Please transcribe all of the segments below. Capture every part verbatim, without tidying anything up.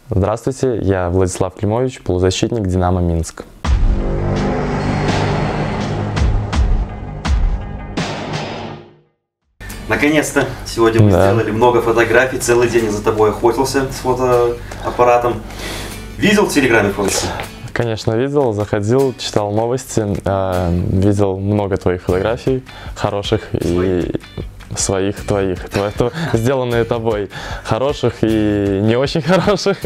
Здравствуйте, я Владислав Климович, полузащитник «Динамо Минск». Наконец-то! Сегодня мы да. сделали много фотографий, целый день за тобой охотился с фотоаппаратом. Видел в Телеграме фотки? Конечно, видел, заходил, читал новости, э, видел много твоих фотографий, хороших Свои. и своих, твоих, твоих, сделанные тобой, хороших и не очень хороших.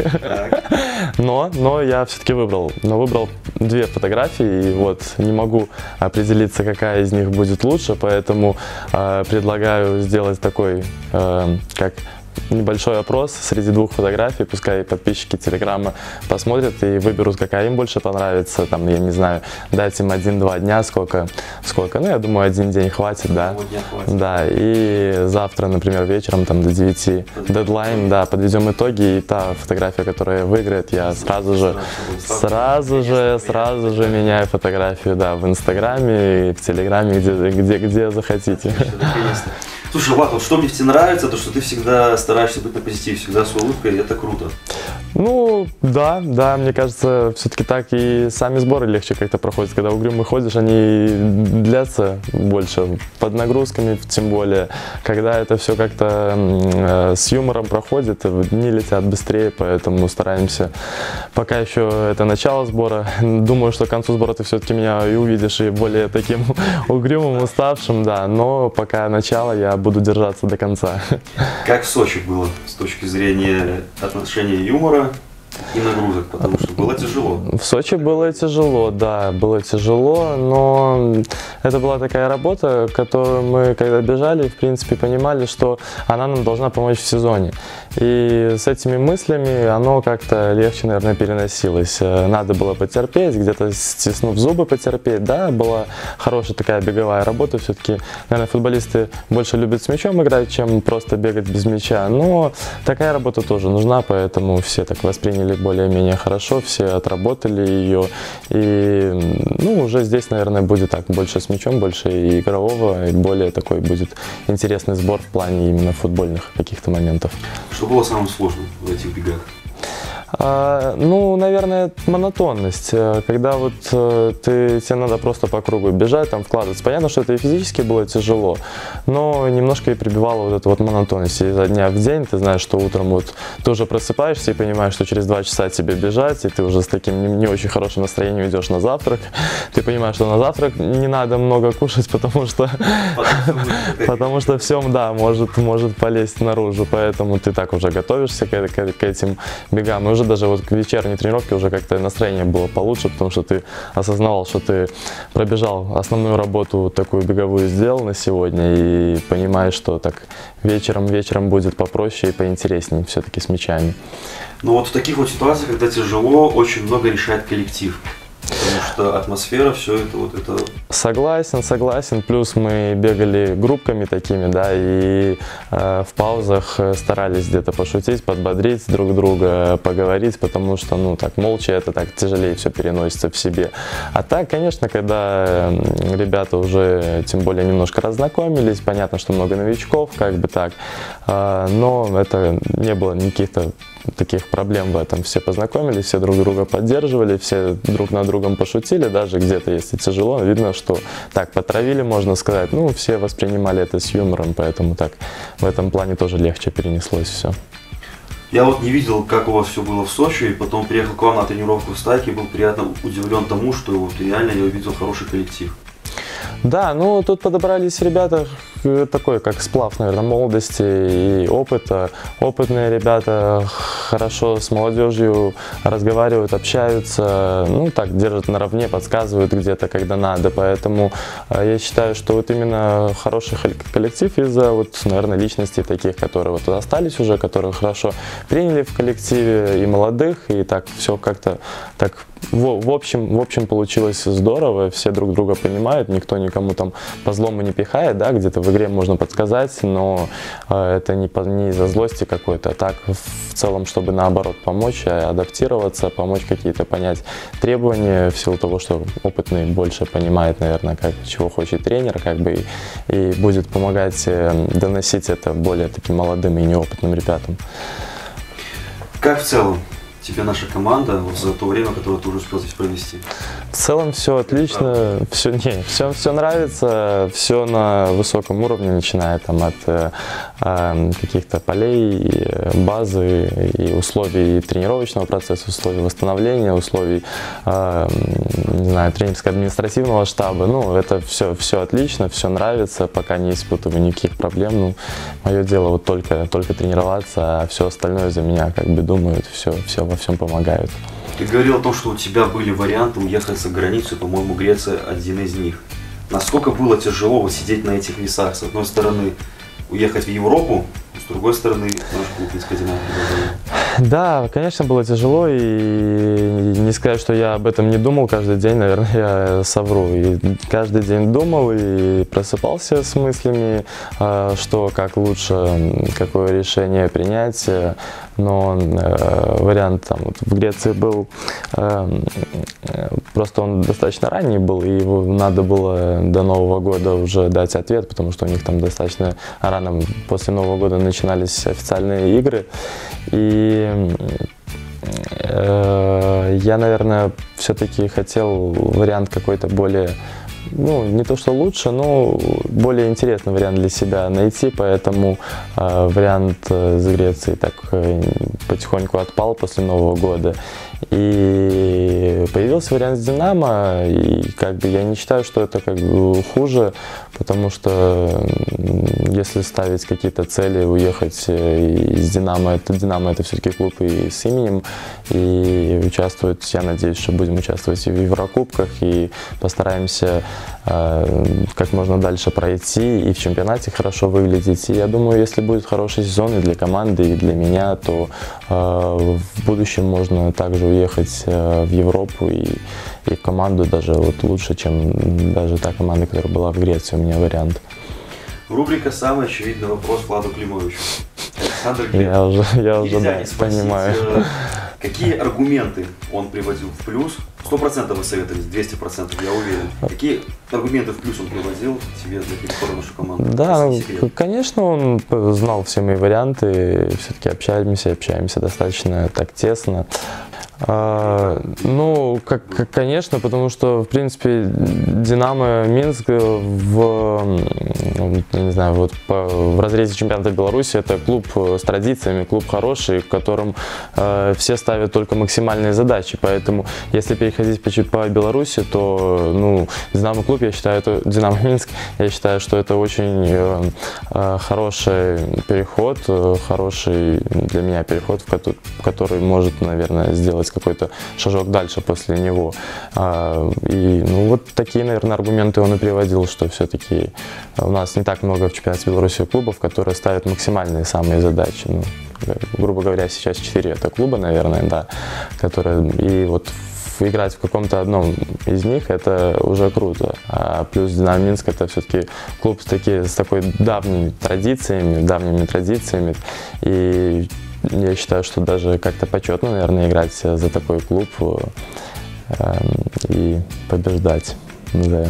Но, но я все-таки выбрал, но выбрал две фотографии, и вот не могу определиться, какая из них будет лучше, поэтому э, предлагаю сделать такой, э, как небольшой опрос среди двух фотографий, пускай подписчики Телеграма посмотрят и выберут, какая им больше понравится, там, я не знаю, дать им один-два дня, сколько, сколько, ну, я думаю, один день хватит, да, хватит. да, и завтра, например, вечером, там, до девяти, дедлайн, да, подведем итоги, и та фотография, которая выиграет, я сразу же, сразу же, сразу же меняю фотографию, да, в Инстаграме и в Телеграме, где, где, где захотите. Слушай, Влад, вот что мне тебе нравится, то что ты всегда стараешься быть на позитиве, всегда с улыбкой, и это круто. Ну, да, да, мне кажется, все-таки так и сами сборы легче как-то проходят. Когда угрюмо ходишь, они длятся больше, под нагрузками тем более. Когда это все как-то э, с юмором проходит, дни летят быстрее, поэтому стараемся, пока еще это начало сбора. Думаю, что к концу сбора ты все-таки меня и увидишь и более таким угрюмым, уставшим, да, но пока начало, я буду держаться до конца. Как в Сочи было с точки зрения отношения юмора и нагрузок, потому что было тяжело? В Сочи было тяжело, да, было тяжело, но это была такая работа, которую мы, когда бежали, в принципе, понимали, что она нам должна помочь в сезоне. И с этими мыслями оно как-то легче, наверное, переносилось. Надо было потерпеть, где-то стиснув зубы потерпеть, да, была хорошая такая беговая работа, все-таки, наверное, футболисты больше любят с мячом играть, чем просто бегать без мяча, но такая работа тоже нужна, поэтому все так восприняли более-менее хорошо, все отработали ее, и, ну, уже здесь, наверное, будет так, больше с мячом, больше и игрового, и более такой будет интересный сбор в плане именно футбольных каких-то моментов. Что было самым сложным в этих бегах? А, ну, наверное, монотонность, когда вот ты, тебе надо просто по кругу бежать, там вкладываться. Понятно, что это и физически было тяжело, но немножко и прибивало вот эту вот монотонность. И изо дня в день ты знаешь, что утром вот ты уже просыпаешься и понимаешь, что через два часа тебе бежать, и ты уже с таким не, не очень хорошим настроением идешь на завтрак. Ты понимаешь, что на завтрак не надо много кушать, потому что, потому что все, да, может, может полезть наружу, поэтому ты так уже готовишься к, к, к этим бегам. И уже даже вот к вечерней тренировке уже как-то настроение было получше, потому что ты осознавал, что ты пробежал основную работу вот такую беговую, сделал на сегодня, и понимаешь, что так вечером вечером будет попроще и поинтереснее все-таки с мячами. Ну вот в таких вот ситуациях, когда тяжело, очень много решает коллектив. Потому что атмосфера, все это вот это... Согласен, согласен. Плюс мы бегали группками такими, да, и э, в паузах старались где-то пошутить, подбодрить друг друга, поговорить, потому что, ну, так, молча это так тяжелее все переносится в себе. А так, конечно, когда ребята уже, тем более, немножко разнакомились, понятно, что много новичков, как бы так, э, но это не было никаких-то таких проблем в этом. Все познакомились, все друг друга поддерживали, все друг над другом пошутили, даже где-то, если тяжело, видно, что так потравили, можно сказать. Ну, все воспринимали это с юмором, поэтому так в этом плане тоже легче перенеслось все. Я вот не видел, как у вас все было в Сочи, и потом приехал к вам на тренировку в Стайке, был приятно удивлен тому, что вот реально я увидел хороший коллектив. Да, ну тут подобрались ребята, такой как сплав, наверное, молодости и опыта. Опытные ребята хорошо с молодежью разговаривают, общаются, ну так, держат наравне, подсказывают где-то, когда надо. Поэтому я считаю, что вот именно хороший коллектив из-за, вот, наверное, личностей таких, которые вот остались уже, которые хорошо приняли в коллективе, и молодых, и так все как-то так в, в, общем, в общем получилось здорово, все друг друга понимают, никто никому там по злому не пихает, да, где-то в игре можно подсказать, но э, это не, не из-за злости какой-то, а так в целом, чтобы наоборот помочь, адаптироваться, помочь какие-то понять требования, в силу того, что опытный больше понимает, наверное, как, чего хочет тренер, как бы, и, и будет помогать э, доносить это более таким молодым и неопытным ребятам. Как в целом тебе наша команда вот за то время, которое ты уже успел здесь провести? В целом все отлично, все, не, все, все нравится, все на высоком уровне, начиная там от э, каких-то полей, базы и условий тренировочного процесса, условий восстановления, условий, э, не знаю, тренерско-административного штаба. Ну, это все, все отлично, все нравится, пока не испытываю никаких проблем. Ну, мое дело вот только, только тренироваться, а все остальное за меня как бы думают, все, все во всем помогают. Ты говорил о том, что у тебя были варианты уехать за границу, по-моему, Греция один из них. Насколько было тяжело вот сидеть на этих весах? С одной стороны, уехать в Европу, с другой стороны, наш клуб Минская Динамо. Да, конечно, было тяжело, и не сказать, что я об этом не думал каждый день, наверное, я совру. И каждый день думал и просыпался с мыслями, что как лучше, какое решение принять. Но вариант там, вот в Греции был, просто он достаточно ранний был, и его надо было до Нового года уже дать ответ, потому что у них там достаточно рано после Нового года начинались официальные игры. И э, я, наверное, все-таки хотел вариант какой-то более, ну, не то что лучше, но более интересный вариант для себя найти, поэтому э, вариант с Грецией так э, потихоньку отпал после Нового года. И появился вариант с Динамо, и как бы я не считаю, что это как бы хуже, потому что если ставить какие-то цели, уехать из Динамо, это Динамо это все-таки клуб и с именем, и участвовать, я надеюсь, что будем участвовать и в Еврокубках, и постараемся э, как можно дальше пройти, и в чемпионате хорошо выглядеть. И я думаю, если будет хороший сезон и для команды, и для меня, то э, в будущем можно также уехать в Европу и, и в команду даже вот лучше, чем даже та команда, которая была в Греции, у меня вариант. Рубрика «Самый очевидный вопрос» Владу Климовичу. Александр Глеб, я уже, я уже нельзя да, не спросить, понимаю. Какие аргументы он приводил в плюс? Сто процентов вы советовались, двести процентов, я уверен. Какие аргументы в плюс он приводил тебе для перехода в нашу команду? Да, конечно, он знал все мои варианты, все-таки общаемся, общаемся достаточно так тесно. А, ну, как, как, конечно, потому что, в принципе, Динамо Минск в, я не знаю, вот по, в разрезе чемпионата Беларуси это клуб с традициями, клуб хороший, в котором э, все ставят только максимальные задачи. Поэтому, если переходить по, по Беларуси, то, ну, Динамо клуб, я считаю, это Динамо Минск, я считаю, что это очень э, э, хороший переход, э, хороший для меня переход, в который, который может, наверное, сделать какой-то шажок дальше после него. И ну, вот такие, наверное, аргументы он и приводил, что все-таки у нас не так много в чемпионате Беларуси клубов, которые ставят максимальные самые задачи. Ну, грубо говоря, сейчас четыре это клуба, наверное, да, которые и вот играть в каком-то одном из них это уже круто. А плюс Динамо Минск это все-таки клуб с, таки, с такой давними традициями, давними традициями. И я считаю, что даже как-то почетно, наверное, играть за такой клуб э, и побеждать. Да.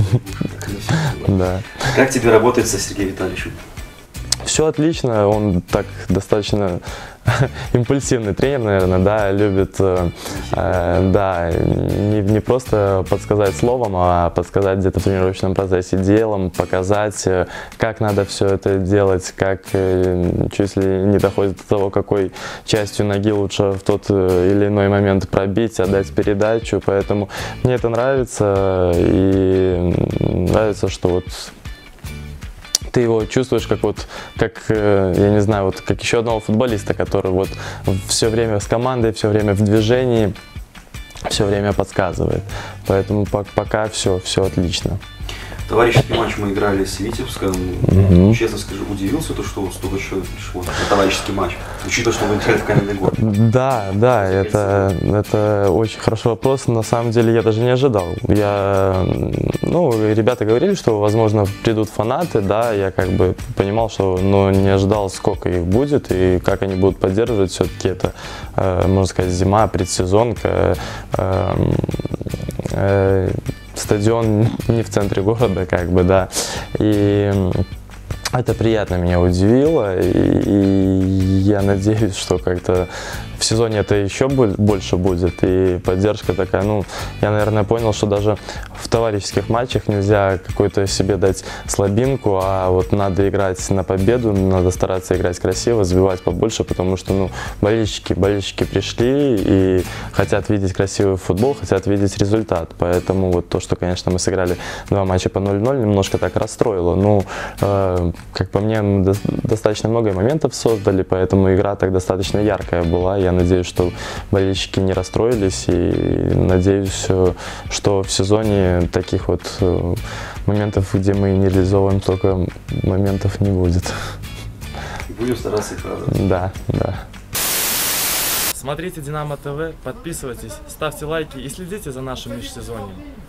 Да. Как тебе работает со Сергеем Витальевичем? Все отлично, он так достаточно импульсивный тренер, наверное, да, любит, э, да, не, не просто подсказать словом, а подсказать где-то в тренировочном процессе делом, показать, как надо все это делать, как чуть ли не доходит до того, какой частью ноги лучше в тот или иной момент пробить, отдать передачу, поэтому мне это нравится, и нравится, что вот ты его чувствуешь как вот, как, я не знаю, вот как еще одного футболиста, который вот все время с командой, все время в движении, все время подсказывает. Поэтому пока все, все отлично. Товарищеский матч мы играли с Витебском. Mm-hmm. Честно скажу, удивился, то, что столько человек пришло на товарищеский матч, учитывая, что вы играли в каменный год. Да, да, это, это очень хороший вопрос. На самом деле я даже не ожидал. Я, ну, ребята говорили, что, возможно, придут фанаты, да, я как бы понимал, что, но не ожидал, сколько их будет и как они будут поддерживать. Все-таки это, можно сказать, зима, предсезонка. Стадион не в центре города, как бы, да, и это приятно меня удивило, и, и я надеюсь, что как-то в сезоне это еще больше будет, и поддержка такая, ну, я, наверное, понял, что даже в товарищеских матчах нельзя какую-то себе дать слабинку, а вот надо играть на победу, надо стараться играть красиво, забивать побольше, потому что, ну, болельщики, болельщики пришли и хотят видеть красивый футбол, хотят видеть результат, поэтому вот то, что, конечно, мы сыграли два матча по ноль ноль, немножко так расстроило, ну, э, как по мне, мы до достаточно много моментов создали, поэтому игра так достаточно яркая была, я надеюсь, что болельщики не расстроились, и надеюсь, что в сезоне таких вот моментов, где мы не реализовываем столько моментов, не будет. Будем стараться их радовать. Да, да. Смотрите Динамо ТВ, подписывайтесь, ставьте лайки и следите за нашим межсезоньем.